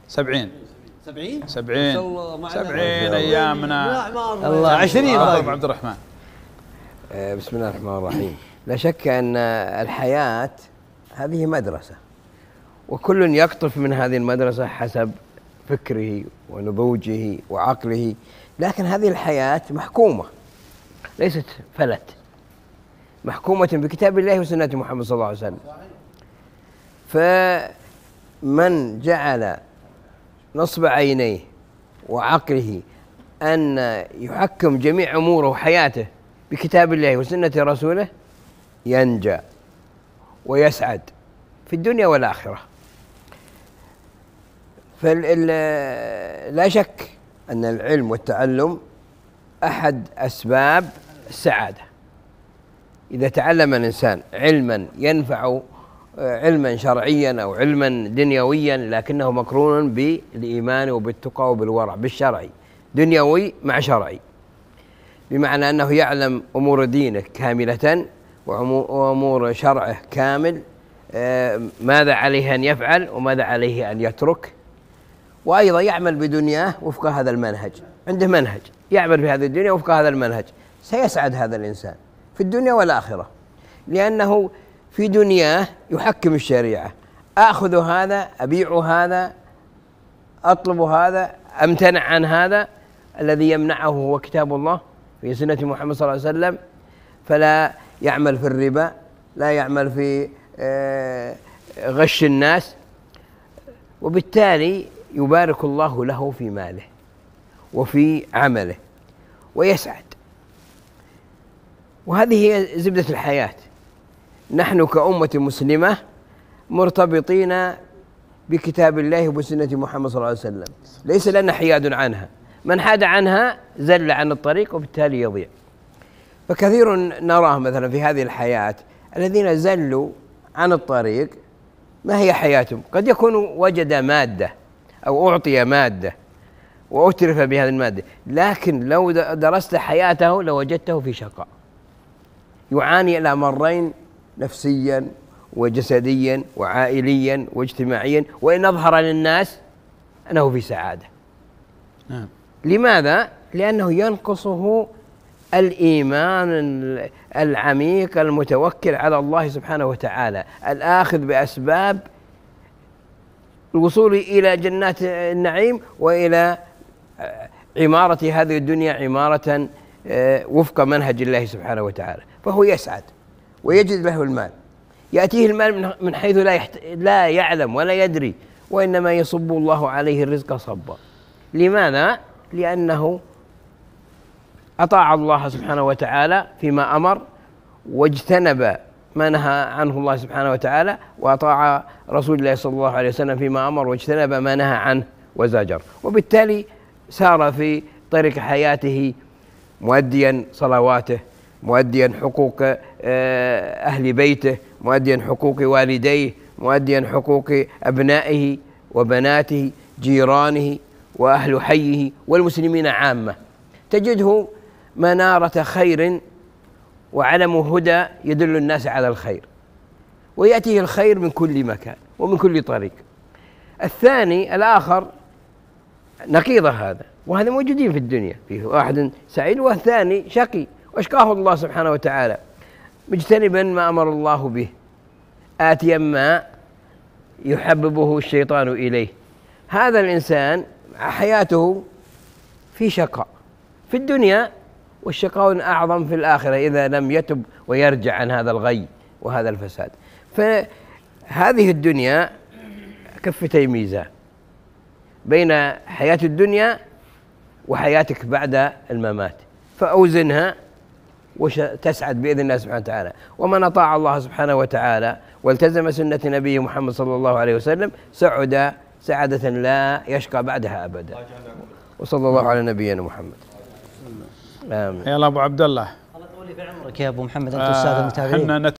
70. 70 70 أيامنا. الله 20 عبد الرحمن. بسم الله الرحمن الرحيم. لا شك أن الحياة هذه مدرسة، وكل يقطف من هذه المدرسة حسب فكره ونضوجه وعقله، لكن هذه الحياة محكومة ليست فلت، محكومة بكتاب الله وسنة محمد صلى الله عليه وسلم. فمن جعل نصب عينيه وعقله أن يحكم جميع أموره وحياته بكتاب الله وسنة رسوله ينجى ويسعد في الدنيا والآخرة. فلا شك أن العلم والتعلم أحد أسباب السعادة. إذا تعلم الإنسان علما ينفع، علما شرعيا أو علما دنيويا لكنه مقرون بالإيمان وبالتقى وبالورع، بالشرعي، دنيوي مع شرعي، بمعنى أنه يعلم أمور دينه كاملة وأمور شرعه كامل، ماذا عليه أن يفعل وماذا عليه أن يترك، وأيضا يعمل بدنياه وفق هذا المنهج، عنده منهج يعمل في هذه الدنيا وفق هذا المنهج، سيسعد هذا الإنسان في الدنيا والآخرة، لأنه في دنياه يحكم الشريعة، أخذ هذا، أبيع هذا، أطلب هذا، أمتنع عن هذا. الذي يمنعه هو كتاب الله في سنة محمد صلى الله عليه وسلم، فلا يعمل في الربا، لا يعمل في غش الناس، وبالتالي يبارك الله له في ماله وفي عمله ويسعد. وهذه هي زبدة الحياة. نحن كأمة مسلمة مرتبطين بكتاب الله وبسنة محمد صلى الله عليه وسلم، ليس لنا حياد عنها، من حاد عنها زل عن الطريق وبالتالي يضيع. فكثير نراه مثلا في هذه الحياة الذين زلوا عن الطريق، ما هي حياتهم؟ قد يكون وجد مادة أو أعطي مادة وأترف بهذه المادة، لكن لو درست حياته لوجدته في شقاء، يعاني الأمرين نفسيا وجسديا وعائليا واجتماعيا، وإن أظهر للناس أنه في سعادة. لماذا؟ لأنه ينقصه الإيمان العميق المتوكل على الله سبحانه وتعالى، الآخذ بأسباب الوصول إلى جنات النعيم وإلى عمارة هذه الدنيا عمارة وفق منهج الله سبحانه وتعالى، فهو يسعد ويجد له المال، يأتيه المال من حيث لا يعلم ولا يدري، وإنما يصب الله عليه الرزق صبا. لماذا؟ لأنه أطاع الله سبحانه وتعالى فيما أمر، واجتنب ما نهى عنه الله سبحانه وتعالى، وأطاع رسول الله صلى الله عليه وسلم فيما أمر واجتنب ما نهى عنه وزجر، وبالتالي سار في طريق حياته مؤديا صلواته، مؤديا حقوق أهل بيته، مؤديا حقوق والديه، مؤديا حقوق أبنائه وبناته، جيرانه وأهل حيه والمسلمين عامة. تجده منارة خير وعلم هدى يدل الناس على الخير، ويأتيه الخير من كل مكان ومن كل طريق. الثاني الآخر نقيض هذا، وهذا موجودين في الدنيا، فيه واحد سعيد والثاني شقي واشقاه الله سبحانه وتعالى، مجتنبا ما أمر الله به، آتيا ما يحببه الشيطان إليه. هذا الإنسان حياته في شقاء في الدنيا، والشقاء أعظم في الآخرة إذا لم يتب ويرجع عن هذا الغي وهذا الفساد. فهذه الدنيا كفتي ميزان بين حياة الدنيا وحياتك بعد الممات، فأوزنها وتسعد بإذن الله سبحانه وتعالى. ومن أطاع الله سبحانه وتعالى والتزم سنة نبيه محمد صلى الله عليه وسلم سعد سعادة لا يشقى بعدها أبدا. وصلى الله على نبينا محمد. آمين. يلا أبو عبد الله، الله يطول في عمرك يا أبو محمد، أنت أستاذ المتابعين.